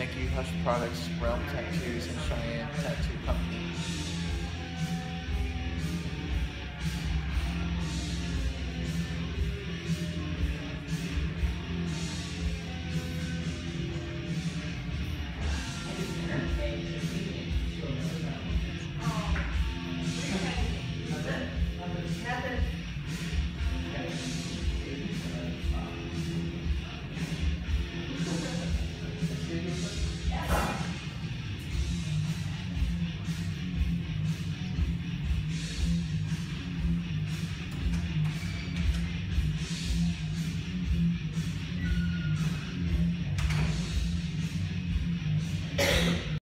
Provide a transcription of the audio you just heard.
Thank you, Hush Products, Realm Tattoos, and Cheyenne Tattoo Company.